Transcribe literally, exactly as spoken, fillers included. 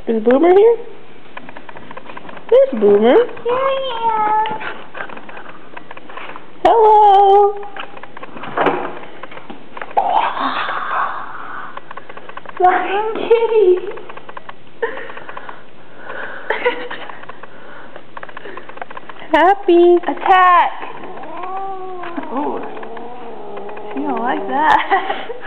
Is Boomer here? There's Boomer. Here I am. Hello. Flying kitty. Happy. Attack. Oh, she don't like that.